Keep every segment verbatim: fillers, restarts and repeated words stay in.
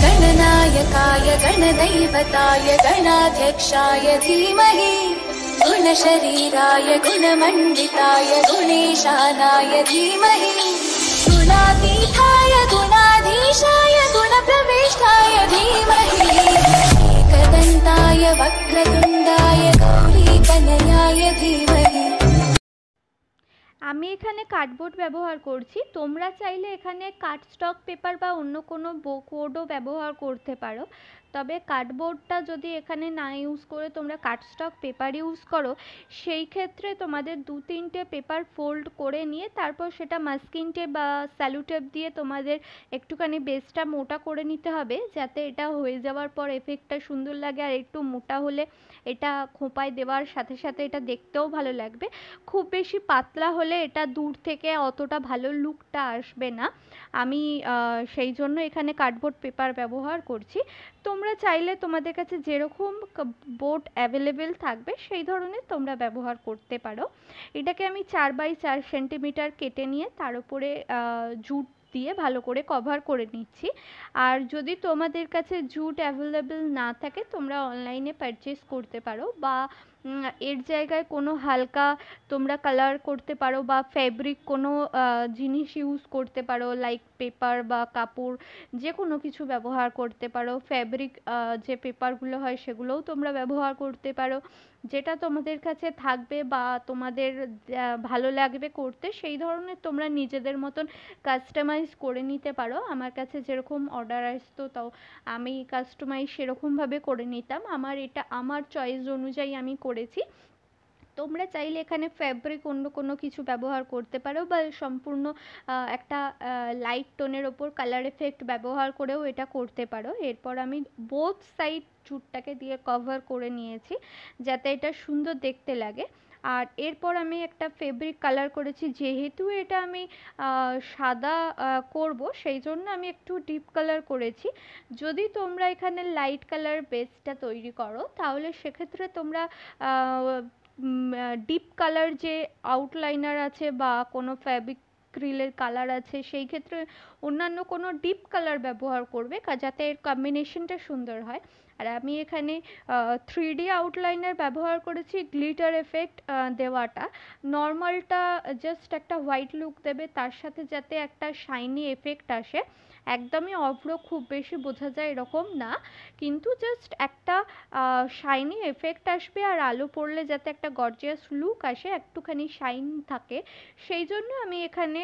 गणनायकाय गणदैवताय गणाध्यक्षाय धीमहि गुणशरीराय गुणमण्डिताय गुणेशानाय धीमहि गुणातीताय गुणाधीशाय गुणप्रविष्टाय धीमहि एकदन्ताय वक्रतुण्डाय गौरीतनयाय धीमहि। আমি এখানে কার্ডবোর্ড ব্যবহার করছি, তোমরা চাইলে এখানে কার্ডস্টক পেপার বা অন্য কোনো কোডও ব্যবহার করতে পারো। তবে কার্ডবোর্ডটা যদি এখানে না ইউজ করে তোমরা কার্ডস্টক পেপার ইউজ করো, সেই ক্ষেত্রে তোমাদের দু তিনটে পেপার ফোল্ড করে নিয়ে তারপর সেটা মাস্কিং টেপ বা স্যালু টেপ দিয়ে তোমাদের একটুখানি বেসটা মোটা করে নিতে হবে, যাতে এটা হয়ে যাওয়ার পর এফেক্টটা সুন্দর লাগে। আর একটু মোটা হলে এটা খোঁপায় দেওয়ার সাথে সাথে এটা দেখতেও ভালো লাগবে। খুব বেশি পাতলা হলে এটা দূর থেকে অতটা ভালো লুকটা আসবে না। আমি সেই জন্য এখানে কার্ডবোর্ড পেপার ব্যবহার করছি। তোমরা চাইলে তোমাদের কাছে যেরকম বোর্ড অ্যাভেলেবেল থাকবে সেই ধরনের তোমরা ব্যবহার করতে পারো। এটাকে আমি চার বাই চার সেন্টিমিটার কেটে নিয়ে তার উপরে জুট দিয়ে ভালো করে কভার করে নিচ্ছি। আর যদি তোমাদের কাছে জুট অ্যাভেলেবেল না থাকে তোমরা অনলাইনে পারচেস করতে পারো, বা এর জায়গায় কোনো হালকা তোমরা কালার করতে পারো বা ফ্যাব্রিক কোনো জিনিস ইউজ করতে পারো, লাইক পেপার বা কাপড় যে কোনো কিছু ব্যবহার করতে পারো। ফ্যাব্রিক যে পেপারগুলো হয় সেগুলোও তোমরা ব্যবহার করতে পারো, যেটা তোমাদের কাছে থাকবে বা তোমাদের ভালো লাগবে করতে সেই ধরনের তোমরা নিজেদের মতন কাস্টমাইজ করে নিতে পারো। আমার কাছে যেরকম অর্ডার আসতো তাও আমি কাস্টমাইজ সেরকমভাবে করে নিতাম, আমার এটা আমার চয়েস অনুযায়ী আমি করেছি। তোমরা চাইলে এখানে ফ্যাব্রিক অন্য কোনো কিছু ব্যবহার করতে পারো বা সম্পূর্ণ একটা লাইট টোনের ওপর কালার এফেক্ট ব্যবহার করেও এটা করতে পারো। এরপর আমি বোথ সাইড জুটটাকে দিয়ে কভার করে নিয়েছি যাতে এটা সুন্দর দেখতে লাগে। আর এরপর আমি একটা ফেব্রিক কালার করেছি, যেহেতু এটা আমি সাদা করব সেই জন্য আমি একটু ডিপ কালার করেছি। যদি তোমরা এখানে লাইট কালার বেসটা তৈরি করো তাহলে সেক্ষেত্রে তোমরা ডিপ কালার যে আউটলাইনার আছে বা কোনো ফ্যাব্রিক ক্রিলের কালার আছে সেই ক্ষেত্রে অন্যান্য কোনো ডিপ কালার ব্যবহার করবে যাতে এর কম্বিনেশনটা সুন্দর হয়। আর আমি এখানে থ্রি ডি আউটলাইনার ব্যবহার করেছি গ্লিটার এফেক্ট দেওয়াটা। নর্মালটা জাস্ট একটা হোয়াইট লুক দেবে, তার সাথে যাতে একটা শাইনি এফেক্ট আসে। একদমই অভ্র খুব বেশি বোঝা যায় এরকম না, কিন্তু জাস্ট একটা শাইনি এফেক্ট আসবে আর আলো পড়লে যাতে একটা গর্জিয়াস লুক আসে, একটুখানি শাইন থাকে, সেই জন্য আমি এখানে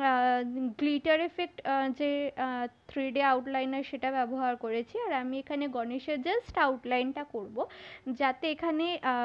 গ্লিটার এফেক্ট যে থ্রি ডি আউটলাইনার সেটা ব্যবহার করেছি। আর আমি এখানে গণেশের জাস্ট আউটলাইনটা করব যাতে এখানে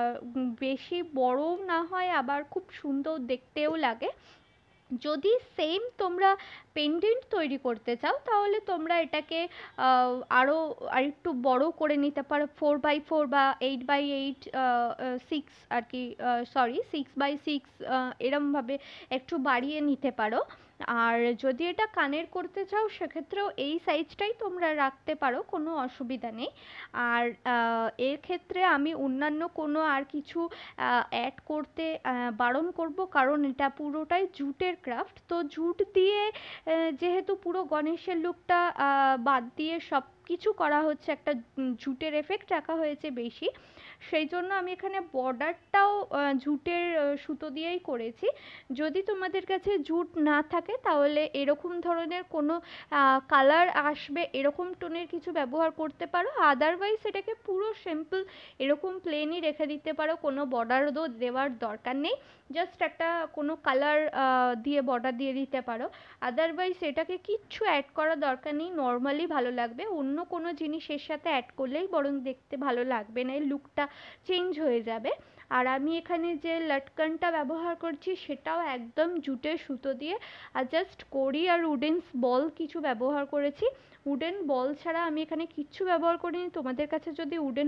বেশি বড়ও না হয় আবার খুব সুন্দর দেখতেও লাগে। যদি সেম তোমরা পেন্ডেন্ট তৈরি করতে চাও তাহলে তোমরা এটাকে আরও আরেকটু বড় করে নিতে পারো, ফোর বাই ফোর বা এইট বাই এইট সিক্স আর কি সরি সিক্স বাই সিক্স এরমভাবে একটু বাড়িয়ে নিতে পারো। আর যদি এটা কানের করতে চাও সেক্ষেত্রেও এই সাইজটাই তোমরা রাখতে পারো, কোনো অসুবিধা নেই। আর এর ক্ষেত্রে আমি অন্যান্য কোনো আর কিছু অ্যাড করতে বারণ করব, কারণ এটা পুরোটাই জুটের ক্রাফট। তো জুট দিয়ে যেহেতু পুরো গণেশের লুকটা বাদ দিয়ে সব কিছু করা হচ্ছে, একটা জুটের এফেক্ট রাখা হয়েছে বেশি, সেই জন্য আমি এখানে বর্ডারটাও জুটের সুতো দিয়েই করেছি। যদি তোমাদের কাছে জুট না থাকে তাহলে এরকম ধরনের কোনো কালার আসবে এরকম টোনের কিছু ব্যবহার করতে পারো, আদারওয়াইজ এটাকে পুরো সিম্পল এরকম প্লেনই রেখে দিতে পারো, কোনো বর্ডারও দেওয়ার দরকার নেই, জাস্ট একটা কোনো কালার দিয়ে বর্ডার দিয়ে দিতে পারো। আদারওয়াইজ এটাকে কিচ্ছু অ্যাড করার দরকার নেই, নর্মালি ভালো লাগবে। অন্য কোনো জিনিস এর সাথে অ্যাড করলেই বরং দেখতে ভালো লাগবে না, এই লুকটা চেঞ্জ হয়ে যাবে। আর আমি এখানে যে লটকনটা ব্যবহার করছি সেটাও একদম জুটের সুতো দিয়ে, আর জাস্ট কড়ি আর উডেন্স বল কিছু ব্যবহার করেছি। উডেন বল ছাড়া আমি এখানে কিচ্ছু ব্যবহার করিনি। তোমাদের কাছে যদি উডেন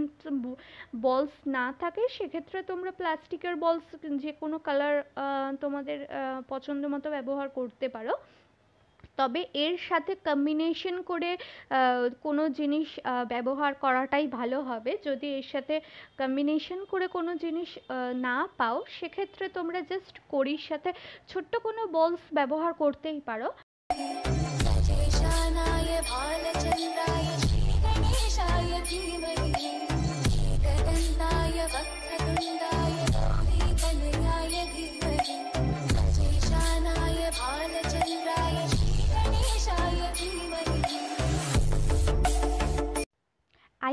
বলস না থাকে সেক্ষেত্রে তোমরা প্লাস্টিকের বলস যে কোনো কালার তোমাদের পছন্দ মতো ব্যবহার করতে পারো। তবে এর সাথে কম্বিনেশন করে কোনো জিনিস ব্যবহার করাটাই ভালো হবে। যদি এর সাথে কম্বিনেশন করে কোনো জিনিস না পাও সেক্ষেত্রে তোমরা জাস্ট কড়ির সাথে ছোট্ট কোনো বলস ব্যবহার করতেই পারো।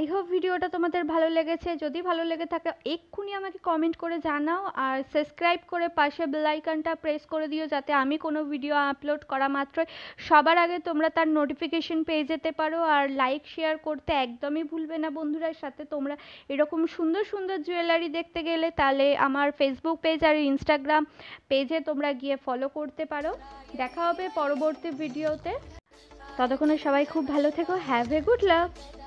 আই হোপ ভিডিওটা তোমাদের ভালো লেগেছে। যদি ভালো লেগে থাকে এক্ষুনি আমাকে কমেন্ট করে জানাও, আর সাবস্ক্রাইব করে পাশে বেল আইকনটা প্রেস করে দিও, যাতে আমি কোনো ভিডিও আপলোড করা মাত্রই সবার আগে তোমরা তার নোটিফিকেশন পেয়ে যেতে পারো। আর লাইক শেয়ার করতে একদমই ভুলবে না বন্ধুরা। সাথে তোমরা এরকম সুন্দর সুন্দর জুয়েলারি দেখতে গেলে তাহলে আমার ফেসবুক পেজ আর ইনস্টাগ্রাম পেজে তোমরা গিয়ে ফলো করতে পারো। দেখা হবে পরবর্তী ভিডিওতে। ততক্ষণে সবাই খুব ভালো থেকো। Have a good lakh.